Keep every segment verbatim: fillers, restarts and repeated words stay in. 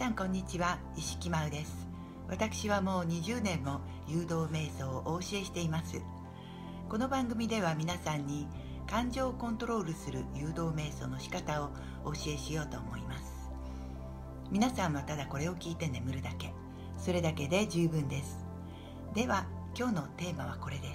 んこんにちは、石木真央です。私はもうにじゅうねんも誘導瞑想をお教えしています。この番組では皆さんに感情をコントロールする誘導瞑想の仕方をお教えしようと思います。皆さんはただこれを聞いて眠るだけ、それだけで十分です。では今日のテーマはこれです。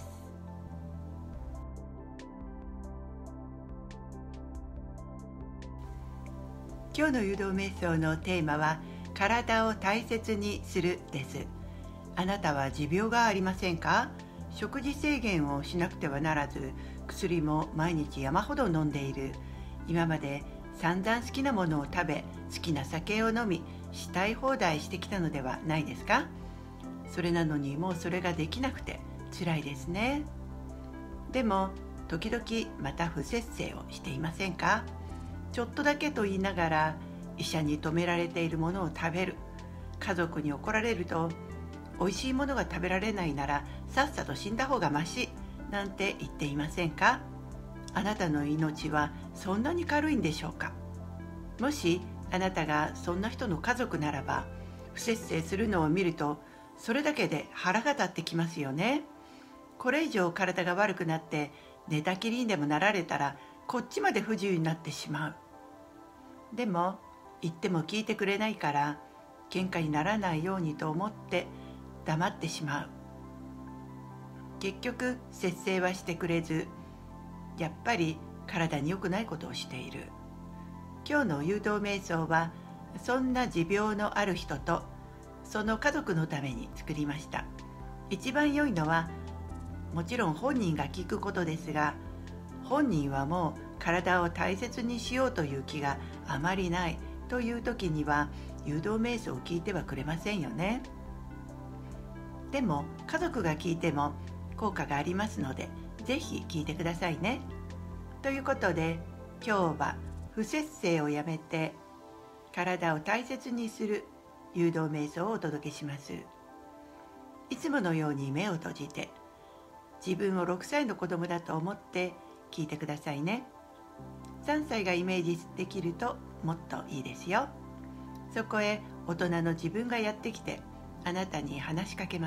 今日の誘導瞑想のテーマは体を大切にするです。あなたは持病がありませんか？食事制限をしなくてはならず、薬も毎日山ほど飲んでいる。今まで散々好きなものを食べ、好きな酒を飲み、したい放題してきたのではないですか？それなのにもうそれができなくて辛いですね。でも時々また不節制をしていませんか？ちょっとだけと言いながら医者に止められているものを食べる。家族に怒られると、おいしいものが食べられないならさっさと死んだ方がましなんて言っていませんか？あなたの命はそんなに軽いんでしょうか？もしあなたがそんな人の家族ならば、不節制するのを見るとそれだけで腹が立ってきますよね。これ以上体が悪くなって寝たきりにでもなられたら、こっちまで不自由になってしまう。でも言っても聞いてくれないから、喧嘩にならないようにと思って黙ってしまう。結局節制はしてくれず、やっぱり体に良くないことをしている。今日の誘導瞑想はそんな持病のある人とその家族のために作りました。一番良いのはもちろん本人が聞くことですが、本人はもう体を大切にしようという気があまりないという時には誘導瞑想を聞いてはくれませんよね。でも家族が聞いても効果がありますので、ぜひ聞いてくださいね。ということで今日は不節制をやめて体を大切にする誘導瞑想をお届けします。いつものように目を閉じて、自分をろくさいの子供だと思って聞いてくださいね。さんさいがイメージできるともっといいですよ。そこへ大人の自分がやってきて、あなたに話しかけます。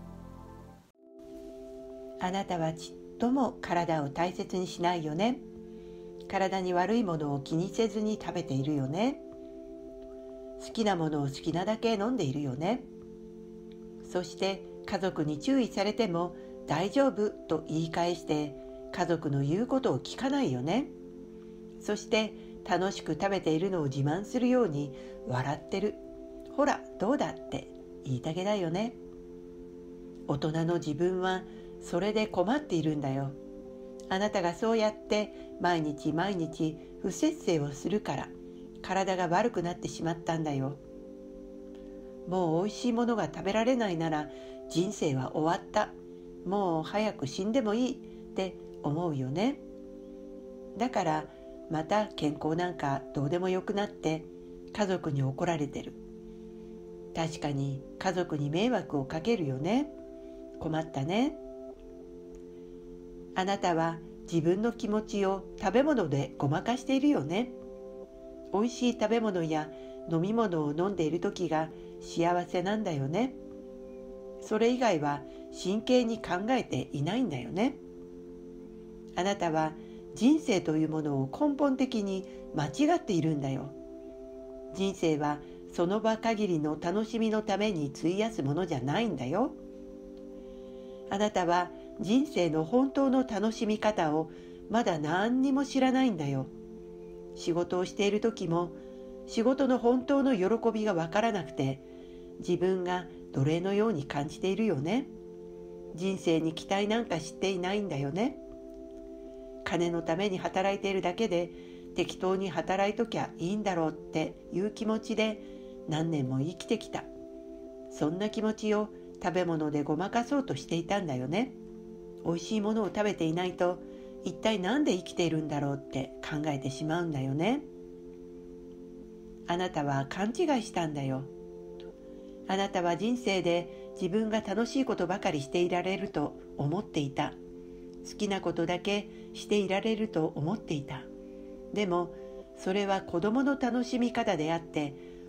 あなたはちっとも体を大切にしないよね。体に悪いものを気にせずに食べているよね。好きなものを好きなだけ飲んでいるよね。そして家族に注意されても大丈夫と言い返して家族の言うことを聞かないよね。そして楽しく食べているのを自慢するように笑ってる。ほらどうだって言いたげだよね。大人の自分はそれで困っているんだよ。あなたがそうやって毎日毎日不節制をするから体が悪くなってしまったんだよ。もうおいしいものが食べられないなら人生は終わった。もう早く死んでもいいって思うよね。だからまた健康なんかどうでもよくなって家族に怒られてる。確かに家族に迷惑をかけるよね。困ったね。あなたは自分の気持ちを食べ物でごまかしているよね。おいしい食べ物や飲み物を飲んでいる時が幸せなんだよね。それ以外は真剣に考えていないんだよね。あなたは人生というものを根本的に間違っているんだよ。人生はその場限りの楽しみのために費やすものじゃないんだよ。あなたは人生の本当の楽しみ方をまだ何にも知らないんだよ。仕事をしている時も仕事の本当の喜びがわからなくて、自分が奴隷のように感じているよね。人生に期待なんかしていないんだよね。金のために働いているだけで、適当に働いときゃいいんだろうっていう気持ちで何年も生きてきた。そんな気持ちを食べ物でごまかそうとしていたんだよね。おいしいものを食べていないと一体なんで生きているんだろうって考えてしまうんだよね。あなたは勘違いしたんだよ。あなたは人生で自分が楽しいことばかりしていられると思っていた。好きなことだけしていられると思っていた。でもそれは子供の楽しみ方であって、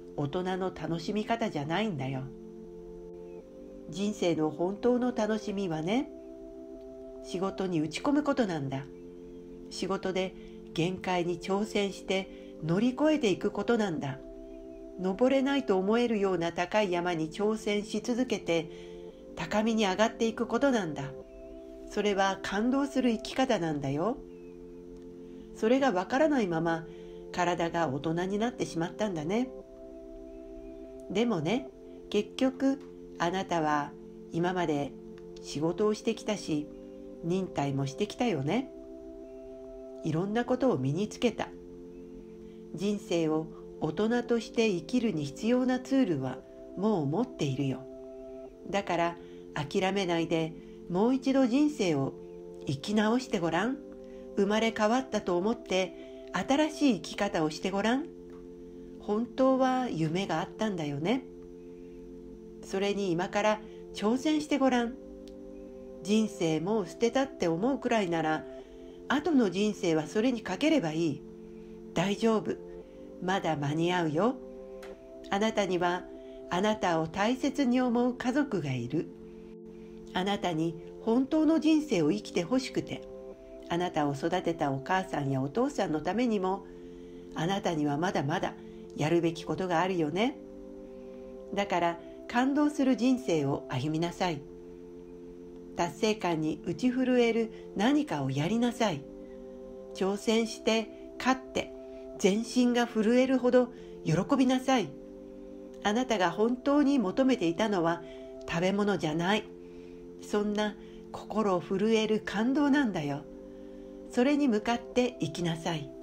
大人の楽しみ方じゃないんだよ。人生の本当の楽しみはね、仕事に打ち込むことなんだ。仕事で限界に挑戦して乗り越えていくことなんだ。登れないと思えるような高い山に挑戦し続けて高みに上がっていくことなんだ。それは感動する生き方なんだよ。それがわからないまま体が大人になってしまったんだね。でもね、結局あなたは今まで仕事をしてきたし、忍耐もしてきたよね。いろんなことを身につけた。人生を大人として生きるに必要なツールはもう持っているよ。だから諦めないで、もう一度人生を生き直してごらん。生まれ変わったと思って新しい生き方をしてごらん。本当は夢があったんだよね。それに今から挑戦してごらん。人生もう捨てたって思うくらいなら、後の人生はそれにかければいい。大丈夫。まだ間に合うよ。あなたにはあなたを大切に思う家族がいる。あなたに本当の人生を生きてほしくて、あなたを育てたお母さんやお父さんのためにも、あなたにはまだまだやるべきことがあるよね。だから感動する人生を歩みなさい。達成感に打ち震える何かをやりなさい。挑戦して勝って全身が震えるほど喜びなさい。あなたが本当に求めていたのは食べ物じゃない。そんな心震える感動なんだよ。それに向かって生きなさい。